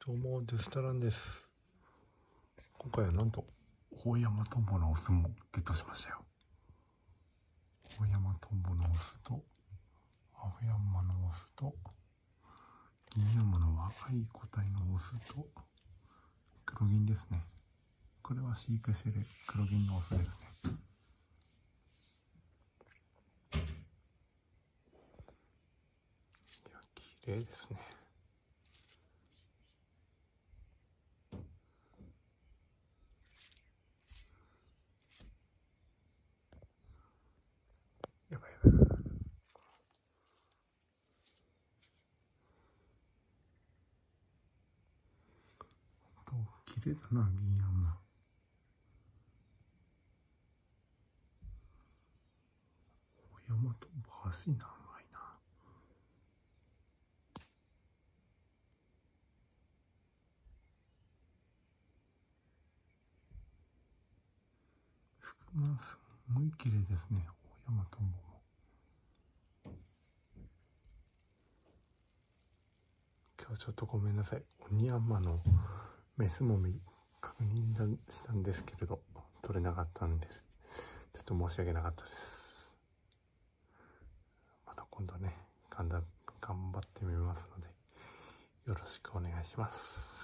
どうも、デスタランです。今回はなんと、大山トンボのオスもゲットしましたよ。大山トンボのオスと、青山のオスと、銀山の若い個体のオスと、黒銀ですね。これは飼育している黒銀のオスですね。いや、綺麗ですね。やばいやばい。綺麗だな、銀山。大山トンボ、足長いな。服がすごい綺麗ですね、大山トンボも。今日ちょっとごめんなさい。オニヤンマのメスも確認したんですけれど、取れなかったんです。ちょっと申し訳なかったです。また今度ね、頑張ってみますので、よろしくお願いします。